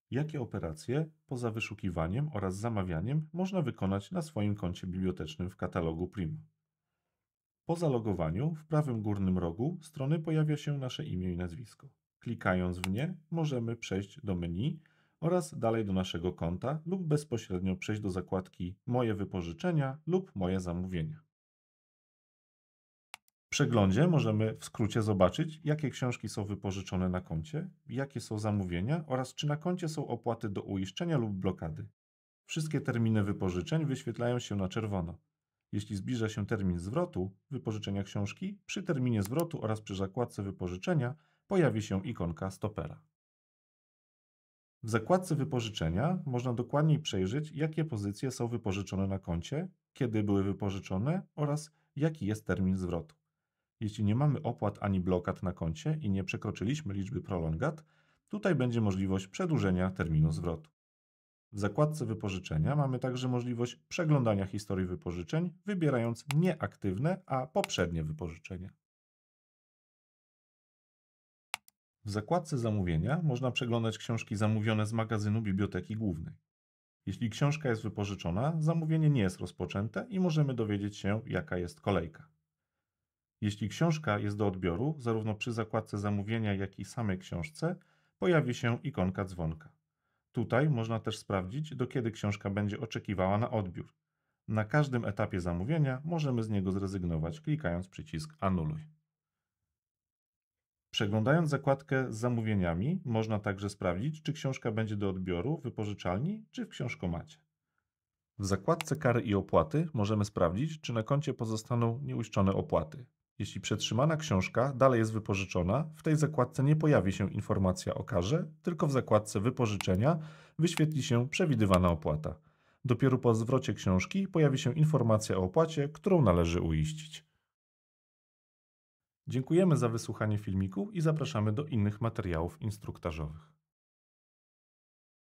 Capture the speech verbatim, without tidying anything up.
Jakie operacje poza wyszukiwaniem oraz zamawianiem można wykonać na swoim koncie bibliotecznym w katalogu Primo? Po zalogowaniu w prawym górnym rogu strony pojawia się nasze imię i nazwisko. Klikając w nie możemy przejść do menu oraz dalej do naszego konta lub bezpośrednio przejść do zakładki Moje wypożyczenia lub Moje zamówienia. W przeglądzie możemy w skrócie zobaczyć, jakie książki są wypożyczone na koncie, jakie są zamówienia oraz czy na koncie są opłaty do uiszczenia lub blokady. Wszystkie terminy wypożyczeń wyświetlają się na czerwono. Jeśli zbliża się termin zwrotu wypożyczenia książki, przy terminie zwrotu oraz przy zakładce wypożyczenia pojawi się ikonka stopera. W zakładce wypożyczenia można dokładniej przejrzeć, jakie pozycje są wypożyczone na koncie, kiedy były wypożyczone oraz jaki jest termin zwrotu. Jeśli nie mamy opłat ani blokad na koncie i nie przekroczyliśmy liczby prolongat, tutaj będzie możliwość przedłużenia terminu zwrotu. W zakładce wypożyczenia mamy także możliwość przeglądania historii wypożyczeń, wybierając nieaktywne, a poprzednie wypożyczenia. W zakładce zamówienia można przeglądać książki zamówione z magazynu Biblioteki Głównej. Jeśli książka jest wypożyczona, zamówienie nie jest rozpoczęte i możemy dowiedzieć się, jaka jest kolejka. Jeśli książka jest do odbioru, zarówno przy zakładce zamówienia, jak i samej książce, pojawi się ikonka dzwonka. Tutaj można też sprawdzić, do kiedy książka będzie oczekiwała na odbiór. Na każdym etapie zamówienia możemy z niego zrezygnować, klikając przycisk Anuluj. Przeglądając zakładkę z zamówieniami, można także sprawdzić, czy książka będzie do odbioru w wypożyczalni czy w książkomacie. W zakładce Kary i opłaty możemy sprawdzić, czy na koncie pozostaną nieuiszczone opłaty. Jeśli przetrzymana książka dalej jest wypożyczona, w tej zakładce nie pojawi się informacja o karze, tylko w zakładce wypożyczenia wyświetli się przewidywana opłata. Dopiero po zwrocie książki pojawi się informacja o opłacie, którą należy uiścić. Dziękujemy za wysłuchanie filmiku i zapraszamy do innych materiałów instruktażowych.